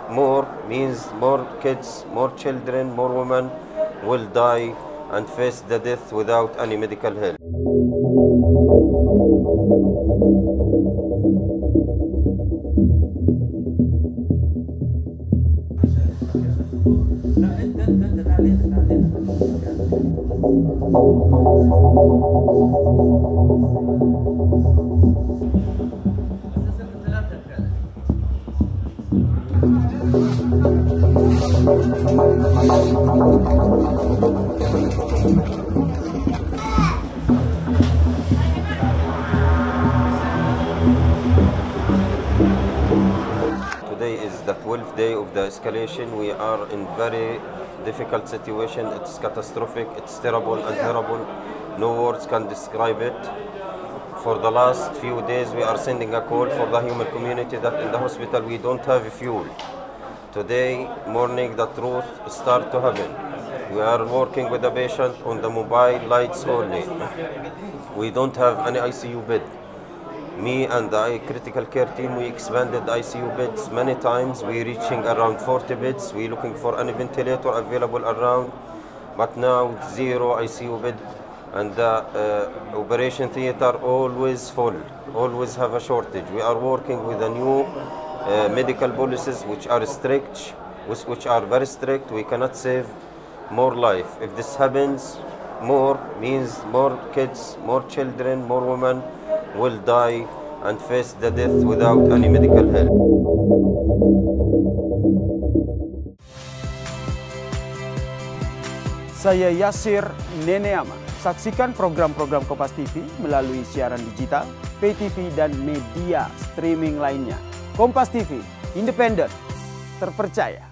more means more kids, more children, more women will die and face the death without any medical help. Today is the 12th day of the escalation. We are in very difficult situation. It's catastrophic, it's terrible and horrible. No words can describe it. For the last few days we are sending a call for the human community that in the hospital we don't have fuel. Today morning the truth start to happen. We are working with the patient on the mobile lights only. We don't have any ICU bed. Me and the critical care team, we expanded ICU beds many times. We're reaching around 40 beds. We're looking for any ventilator available around, but now zero ICU bed. And the operation theater always full, always have a shortage. We are working with the new medical policies which are strict, which are very strict. We cannot save more life. If this happens, more means more kids, more children, more women will die and face the death without any medical help. Saya Yasir Neneama. Saksikan program-program Kompas TV melalui siaran digital, pay TV, dan media streaming lainnya. Kompas TV, independen, terpercaya.